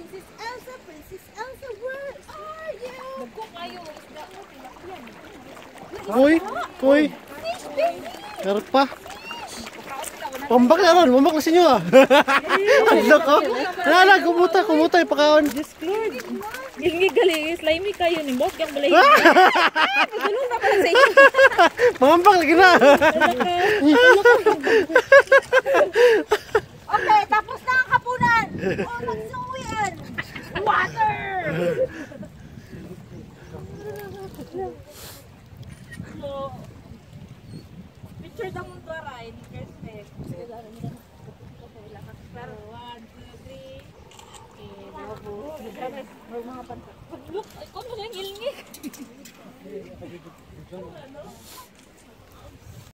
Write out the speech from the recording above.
Princess Elsa, where are you? Magkok kayo. Isda mo, tilapia. Uy, uy. Fish, baby! Karpa. Pambak na ron, mambak na sa inyo ah. Ano ko? Nala, kumuta, ipakaon. Diyos Lord. Gilingig galing, slimy kayo ni Bok. Yung balay. Magulong na pala sa inyo. Mambak lagi na. Okay, tapos na ang hapunan! O, magsuwian! Water! So, picture the moon to ride. Respect. Pero 1, 2, 3. Okay, bravo. Mga pantak. Look, ikaw mo lang ilingig.